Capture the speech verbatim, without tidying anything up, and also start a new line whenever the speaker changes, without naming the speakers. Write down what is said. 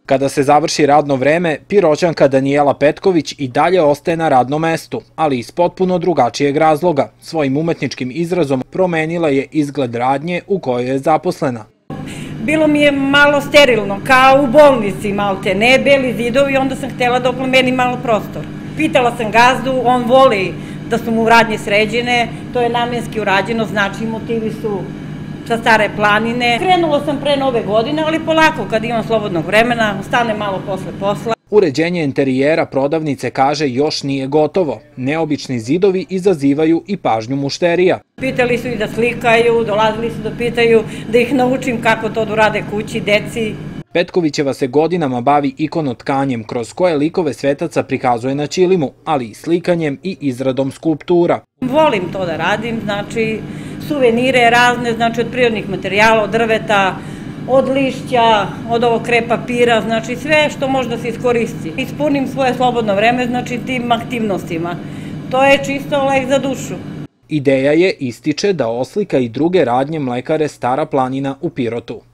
Kada se završi radno vreme, Piroćanka Danijela Petković i dalje ostaje na radnom mestu, ali iz potpuno drugačijeg razloga. Svojim umetničkim izrazom promenila je izgled radnje u kojoj je zaposlena.
Bilo mi je malo sterilno, kao u bolnici, malte ne, beli zidovi, onda sam htjela da oplemenim malo prostor. Pitala sam gazdu, on voli da su mu radnje sređene, to je namenski urađeno, znači motivi su sa Stare planine. Krenula sam pre nove godine, ali polako, kad imam slobodnog vremena, ostane malo posle posla.
Uređenje interijera prodavnice, kaže, još nije gotovo. Neobični zidovi izazivaju i pažnju mušterija.
Pitali su i da slikaju, dolazili su da pitaju da ih naučim kako to da urade kući, deci.
Petkovićeva se godinama bavi ikonotkanjem, kroz koje likove svetaca prikazuje na ćilimu, ali i slikanjem i izradom skulptura.
Volim to da radim, znači suvenire razne, znači od prirodnih materijala, od drveta, od lišća, od ovog krep papira, znači sve što može da se iskoristi. Ispunim svoje slobodno vreme, znači tim aktivnostima. To je čisto lek za dušu.
Ideja je, ističe, da oslika i druge radnje mlekare Stara planina u Pirotu.